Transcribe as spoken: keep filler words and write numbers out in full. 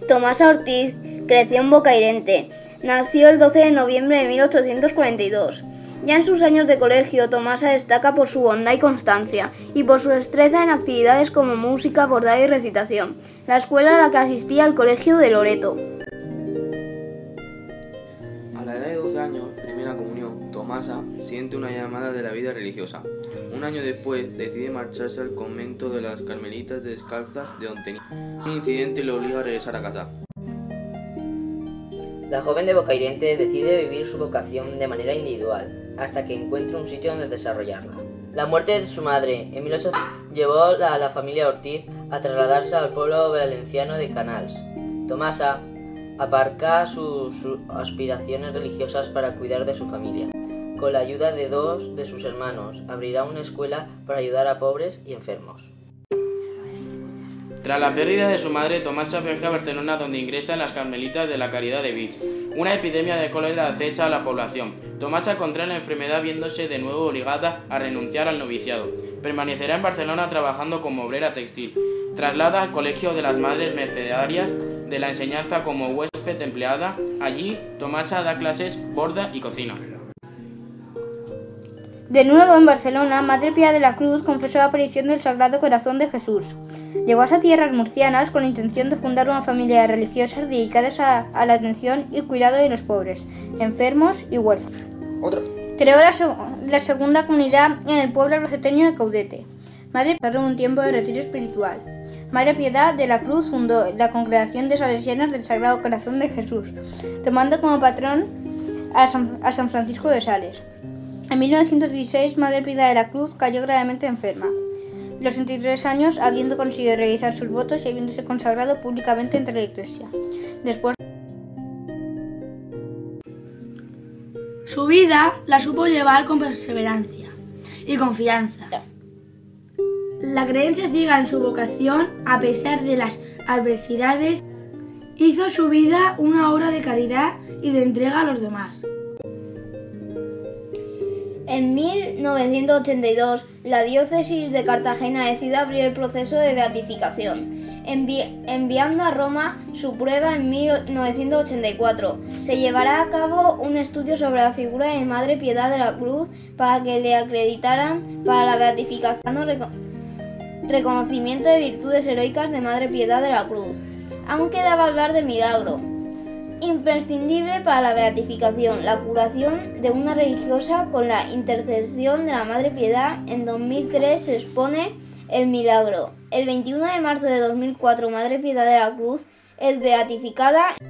Tomasa Ortiz creció en Bocairente. Nació el doce de noviembre de mil ochocientos cuarenta y dos. Ya en sus años de colegio, Tomasa destaca por su bondad y constancia, y por su destreza en actividades como música, bordado y recitación. La escuela a la que asistía al colegio de Loreto. A la edad de doce años, primera comunión, Tomasa siente una llamada de la vida religiosa. Un año después, decide marcharse al convento de las Carmelitas Descalzas de Ontenido. Un incidente le obliga a regresar a casa. La joven de Bocairente decide vivir su vocación de manera individual, hasta que encuentra un sitio donde desarrollarla. La muerte de su madre en mil ochocientos llevó a la familia Ortiz a trasladarse al pueblo valenciano de Canals. Tomasa aparca sus, sus aspiraciones religiosas para cuidar de su familia. Con la ayuda de dos de sus hermanos, abrirá una escuela para ayudar a pobres y enfermos. Tras la pérdida de su madre, Tomasa viaja a Barcelona, donde ingresa en las Carmelitas de la Caridad de Vic. Una epidemia de cólera acecha a la población. Tomasa contrae la enfermedad, viéndose de nuevo obligada a renunciar al noviciado. Permanecerá en Barcelona trabajando como obrera textil. Traslada al Colegio de las Madres Mercedarias de la Enseñanza como huésped empleada. Allí, Tomasa da clases, borda y cocina. De nuevo en Barcelona, Madre Pía de la Cruz confesó la aparición del Sagrado Corazón de Jesús. Llegó a esas tierras murcianas con la intención de fundar una familia de religiosas dedicadas a, a la atención y cuidado de los pobres, enfermos y huérfanos. Otro. Creó la, la segunda comunidad en el pueblo albaceteño de Caudete. Madre Piedad un tiempo de retiro espiritual. Madre Piedad de la Cruz fundó la Congregación de Salesianas del Sagrado Corazón de Jesús, tomando como patrón a San, a San Francisco de Sales. En mil novecientos dieciséis, Madre Piedad de la Cruz cayó gravemente enferma. A los sesenta y tres años, habiendo conseguido realizar sus votos y habiéndose consagrado públicamente entre la Iglesia. Después, su vida la supo llevar con perseverancia y confianza. La creencia ciega en su vocación, a pesar de las adversidades, hizo su vida una obra de caridad y de entrega a los demás. En mil novecientos ochenta y dos, la diócesis de Cartagena decide abrir el proceso de beatificación, envi- enviando a Roma su prueba en mil novecientos ochenta y cuatro. Se llevará a cabo un estudio sobre la figura de Madre Piedad de la Cruz para que le acreditaran para la beatificación o reco- reconocimiento de virtudes heroicas de Madre Piedad de la Cruz. Aún quedaba hablar de milagro. Imprescindible para la beatificación, la curación de una religiosa con la intercesión de la Madre Piedad. En dos mil tres se expone el milagro. El veintiuno de marzo de dos mil cuatro, Madre Piedad de la Cruz es beatificada.